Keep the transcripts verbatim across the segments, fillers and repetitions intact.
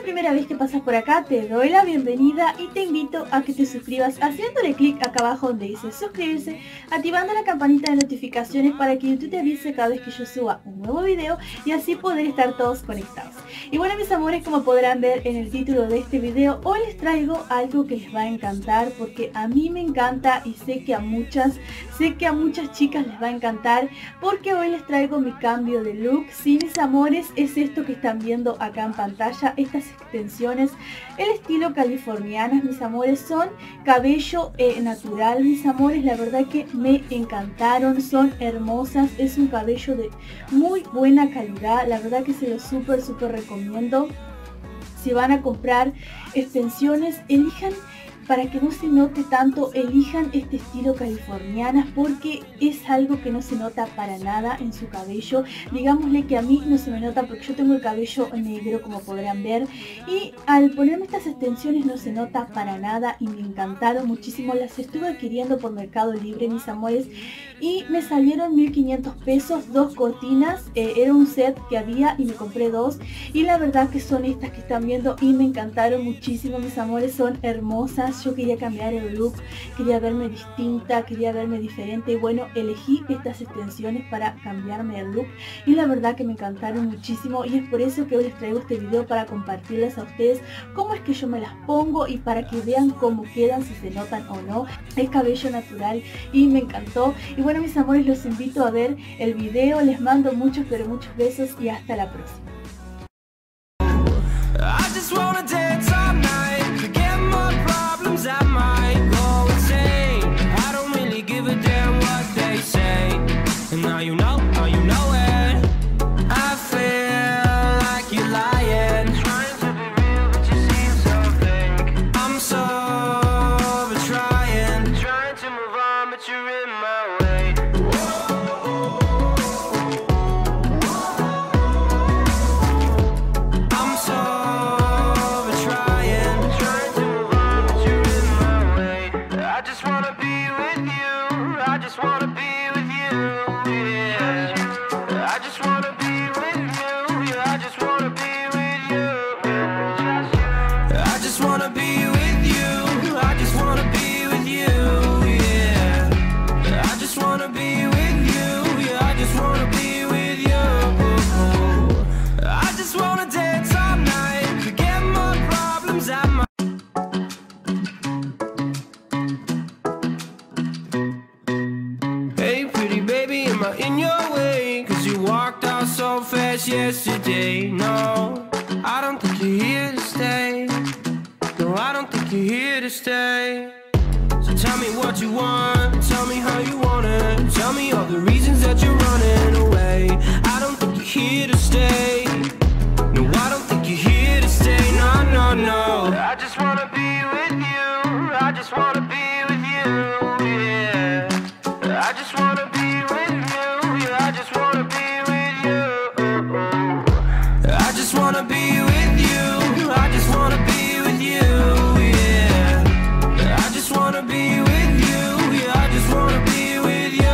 primera vez que pasas por acá, te doy la bienvenida y te invito a que te suscribas haciéndole clic acá abajo donde dice suscribirse, activando la campanita de notificaciones para que YouTube te avise cada vez que yo suba un nuevo video y así poder estar todos conectados. Y bueno, mis amores, como podrán ver en el título de este video, hoy les traigo algo que les va a encantar porque a mí me encanta y sé que a muchas, sé que a muchas chicas les va a encantar porque hoy les traigo mi cambio de look. Sí, mis amores, es esto que están viendo acá en pantalla, estas extensiones, el estilo californianas, mis amores, son cabello eh, natural, mis amores, la verdad que me encantaron, son hermosas, es un cabello de muy buena calidad, la verdad que se lo súper súper recomiendo. Si van a comprar extensiones, elijan, para que no se note tanto, elijan este estilo californianas porque es algo que no se nota para nada en su cabello. Digámosle que a mí no se me nota porque yo tengo el cabello negro, como podrán ver, y al ponerme estas extensiones no se nota para nada y me encantaron muchísimo. Las estuve adquiriendo por Mercado Libre, mis amores, y me salieron mil quinientos pesos, dos cortinas, eh, era un set que había y me compré dos, y la verdad que son estas que están viendo y me encantaron muchísimo, mis amores, son hermosas. Yo quería cambiar el look, quería verme distinta, quería verme diferente y bueno, elegí estas extensiones para cambiarme el look y la verdad que me encantaron muchísimo y es por eso que hoy les traigo este video para compartirles a ustedes cómo es que yo me las pongo y para que vean cómo quedan, si se notan o no. Es cabello natural y me encantó. Y bueno, mis amores, los invito a ver el video, les mando muchos pero muchos besos y hasta la próxima. I might go insane. I don't really give a damn what they say. And now you know, now you know it. I feel like you're lying, trying to be real but you seem so fake. I'm so over trying, trying to move on but you're in my way. I'm so over trying, trying to move on but you're in my way. I just wanna be with you, I just wanna be with you, yeah. I just wanna be with you, yeah, I just wanna be with you. I just wanna be with you, I just wanna be with you, yeah. I just wanna be with you, yeah, I just wanna be with you. I just wanna dance all night, forget my problems, I might. Hey pretty baby, am I in your way? Cause you walked out so fast yesterday. No, I don't think you're here to stay. No, I don't think you're here to stay. So tell me what you want, tell me how you want it. Tell me all the reasons that you're running away. I don't think you're here to stay. No, I don't think you're here to stay. No, no, no. I just wanna be with you, I just wanna be with you, yeah. I just wanna be with you, yeah, I just wanna be with you. I just wanna be with you, I just wanna be with you, yeah. I just wanna be with you, yeah, I just wanna be with you.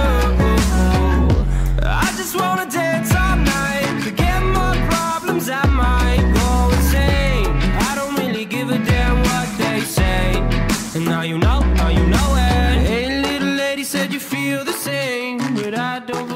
I just wanna dance all night, forget my problems, I might go insane. I don't really give a damn what they say. And now you know, now you know it. Hey little lady, said you feel the same, but I don't